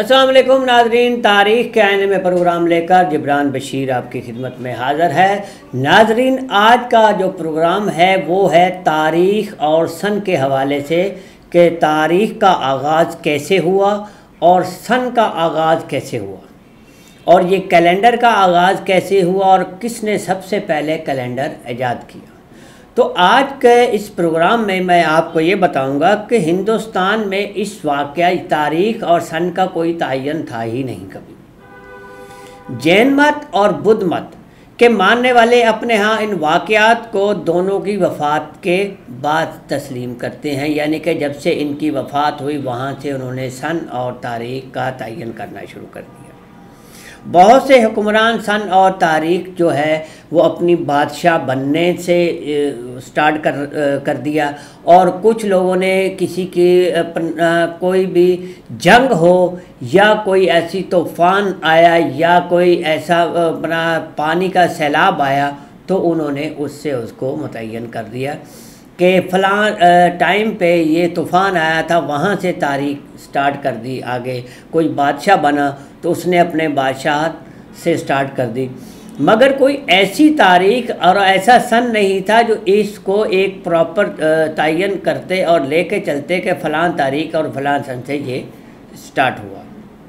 अस्सलाम वालेकुम नाजरीन, तारीख़ के आईने में प्रोग्राम लेकर जिब्रान बशीर आपकी खिदमत में हाज़िर है। नाजरीन, आज का जो प्रोग्राम है वो है तारीख़ और सन के हवाले से कि तारीख़ का आगाज़ कैसे हुआ और सन का आगाज़ कैसे हुआ और ये कैलेंडर का आगाज़ कैसे हुआ और किसने सबसे पहले कैलेंडर ईजाद किया। तो आज के इस प्रोग्राम में मैं आपको ये बताऊंगा कि हिंदुस्तान में इस वाक़या तारीख़ और सन का कोई तयन था ही नहीं कभी। जैन मत और बुद्ध मत के मानने वाले अपने यहाँ इन वाक़यात को दोनों की वफ़ात के बाद तस्लीम करते हैं, यानी कि जब से इनकी वफ़ात हुई वहाँ से उन्होंने सन और तारीख़ का तयन करना शुरू कर दिया। बहुत से हुक्मरान सन और तारीख़ जो है वो अपनी बादशाह बनने से स्टार्ट कर दिया, और कुछ लोगों ने किसी की कोई भी जंग हो या कोई ऐसी तूफ़ान आया या कोई ऐसा अपना पानी का सैलाब आया तो उन्होंने उससे उसको मुतय्यन कर दिया कि फ़लाँ टाइम पे ये तूफ़ान आया था, वहाँ से तारीख़ स्टार्ट कर दी। आगे कोई बादशाह बना तो उसने अपने बादशाह से स्टार्ट कर दी, मगर कोई ऐसी तारीख़ और ऐसा सन नहीं था जो इसको एक प्रॉपर तयन करते और लेके चलते कि फ़लाँ तारीख़ और फ़लाँ सन से ये स्टार्ट हुआ।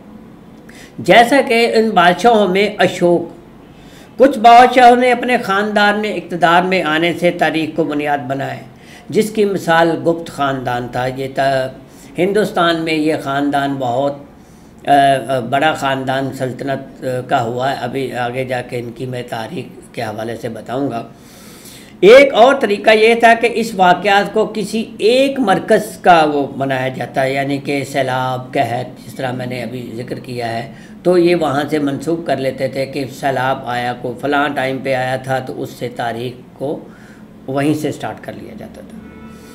जैसा कि इन बादशाहों में अशोक, कुछ बादशाहों ने अपने ख़ानदान में इक़्तिदार में आने से तारीख़ को बुनियाद बनाए, जिसकी मिसाल गुप्त ख़ानदान था। ये हिंदुस्तान में ये ख़ानदान बहुत बड़ा ख़ानदान सल्तनत का हुआ है। अभी आगे जाके इनकी मैं तारीख़ के हवाले से बताऊंगा। एक और तरीका ये था कि इस वाक़यात को किसी एक मरकज़ का वो बनाया जाता है, यानी कि सैलाब, कहत, जिस तरह मैंने अभी ज़िक्र किया है, तो ये वहाँ से मंसूब कर लेते थे कि सैलाब आया को फ़लाँ टाइम पे आया था, तो उससे तारीख़ को वहीं से स्टार्ट कर लिया जाता था।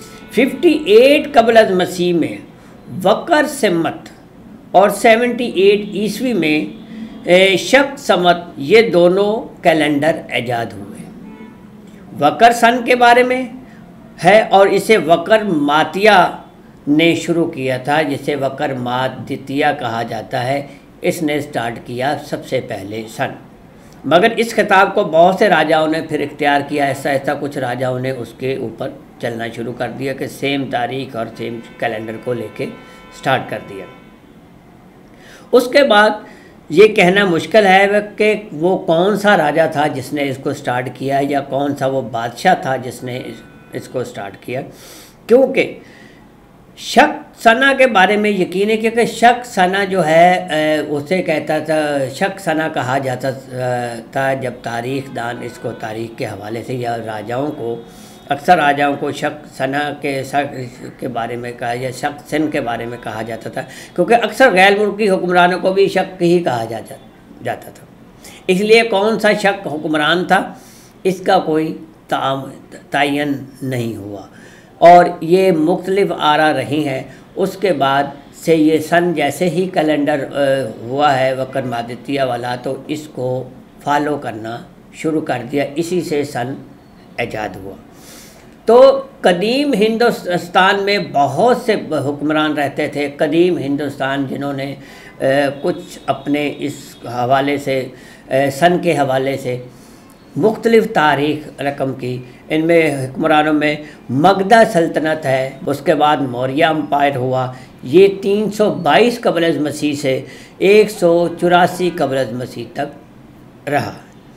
58 कबल अज़ मसीह में वकर सिमत और 78 ईस्वी में शक समत, ये दोनों कैलेंडर ईजाद हुए। वकर सन के बारे में है और इसे वकर मातिया ने शुरू किया था, जिसे वकर मातिया कहा जाता है। इसने स्टार्ट किया सबसे पहले सन, मगर इस खिताब को बहुत से राजाओं ने फिर इख्तियार किया। ऐसा कुछ राजाओं ने उसके ऊपर चलना शुरू कर दिया कि सेम तारीख़ और सेम कैलेंडर को लेके स्टार्ट कर दिया। उसके बाद ये कहना मुश्किल है कि वो कौन सा राजा था जिसने इसको स्टार्ट किया या कौन सा वो बादशाह था जिसने इसको स्टार्ट किया, क्योंकि शक सना के बारे में यकीन है, क्योंकि शक सना जो है उसे कहता था, शक सना कहा जाता था जब तारीख़ दान इसको तारीख़ के हवाले से या राजाओं को, अक्सर राजाओं को शक सना के बारे में कहा या शक सन के बारे में कहा जाता था, क्योंकि अक्सर गैर मुल्की हुक्मरानों को भी शक ही कहा जाता था। इसलिए कौन सा शक हुक्मरान था इसका कोई तयन नहीं हुआ, और ये मुख्तलिफ आरा रही हैं। उसके बाद से ये सन जैसे ही कैलेंडर हुआ है वकर मादित्य वाला, तो इसको फॉलो करना शुरू कर दिया। इसी से सन ईजाद हुआ। तो कदीम हिंदुस्तान में बहुत से हुक्मरान रहते थे। कदीम हिंदुस्तान जिन्होंने कुछ अपने इस हवाले से सन के हवाले से मुख्तलिफ़ तारीख़ रकम की। इनमें हुक्मरानों में मगधा सल्तनत है, उसके बाद मौर्य अम्पायर हुआ, ये 322 कबल अज़ मसीह से 184 कबल अज़ मसीह तक रहा।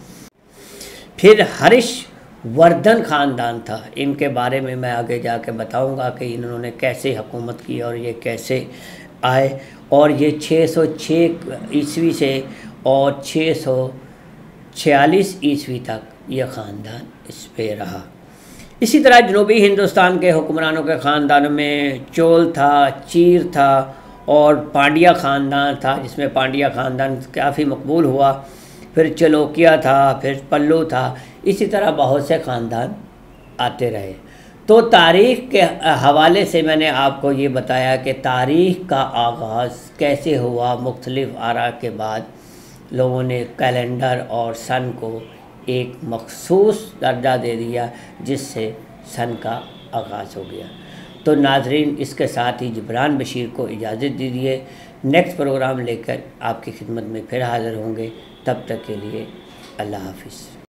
फिर हर्ष वर्धन ख़ानदान था, इनके बारे में मैं आगे जाके बताऊंगा कि इन्होंने कैसे हुकूमत की और ये कैसे आए, और ये 606 ईस्वी से और 646 ईस्वी तक यह ख़ानदान इस पे रहा। इसी तरह जनूबी हिंदुस्तान के हुक्मरानों के ख़ानदानों में चोल था, चीर था और पांड्या ख़ानदान था, जिसमें पांड्या ख़ानदान काफ़ी मकबूल हुआ। फिर चलोकिया था, फिर पल्लू था। इसी तरह बहुत से ख़ानदान आते रहे। तो तारीख़ के हवाले से मैंने आपको ये बताया कि तारीख़ का आगाज़ कैसे हुआ। मुख्तलिफ़ आरा के बाद लोगों ने कैलेंडर और सन को एक मखसूस दर्जा दे दिया, जिससे सन का आगाज़ हो गया। तो नाजरीन, इसके साथ ही जिब्रान बशीर को इजाज़त दीजिए। नेक्स्ट प्रोग्राम लेकर आपकी खिदमत में फिर हाज़िर होंगे। तब तक के लिए अल्लाह हाफ़िज़।